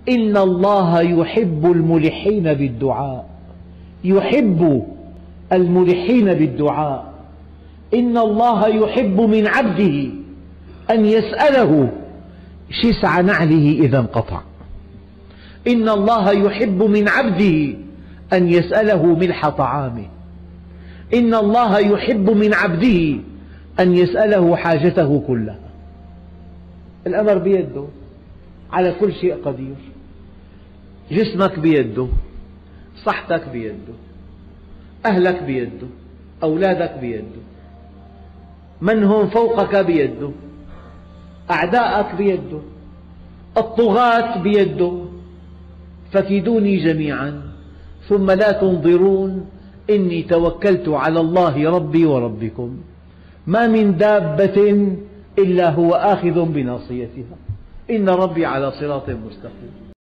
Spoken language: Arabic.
إن الله يحب الملحين بالدعاء، يحب الملحين بالدعاء. إن الله يحب من عبده أن يسأله شسع نعله إذا انقطع. إن الله يحب من عبده أن يسأله ملح طعامه. إن الله يحب من عبده أن يسأله حاجته كلها. الأمر بيده، على كل شيء قدير. جسمك بيده، صحتك بيده، أهلك بيده، أولادك بيده، من هم فوقك بيده، أعداءك بيده، الطغاة بيده. فكيدوني جميعا ثم لا تنظرون إني توكلت على الله ربي وربكم ما من دابة إلا هو آخذ بناصيتها إن ربي على صراط مستقيم.